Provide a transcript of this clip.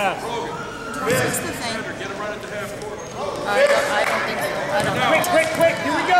pass. Is this the thing? Get him right at the half court. I don't think so. I don't know. Quick, quick, quick. Here we go.